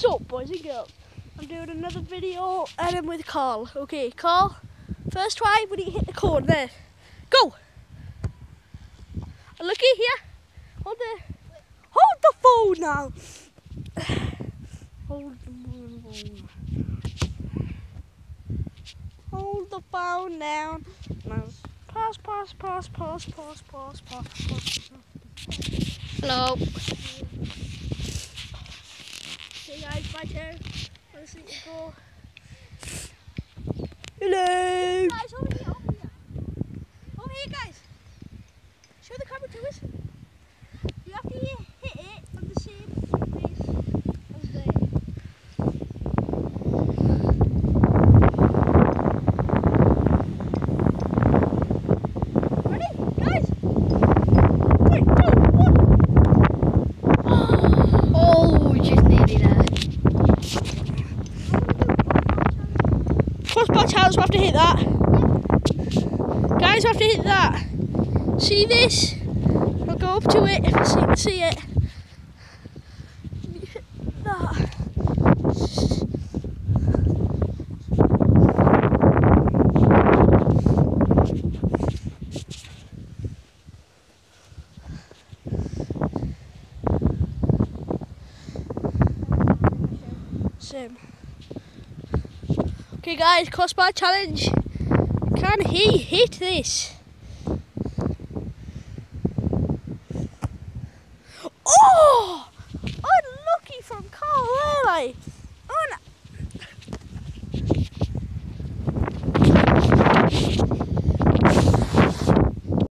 What's up, boys and girls? I'm doing another video and I'm with Carl. Okay, Carl, first try, we need to hit the cone there. Go! And looky here. Hold the phone now. Hold the phone. Hold the phone down. Now, pass. Hello. Hey guys, my turn. Let's see you go. Hello. Guys, over here. Over here, guys. Show the camera to us. You have to hit it on the same place as there. Ready, guys? 3, 2, 1. Oh, just nearly there. Crossbar challenge, we have to hit that. Guys, we have to hit that. See this? I'll go up to it so you can see it. You hit that. Same. Okay guys, crossbar challenge. Can he hit this?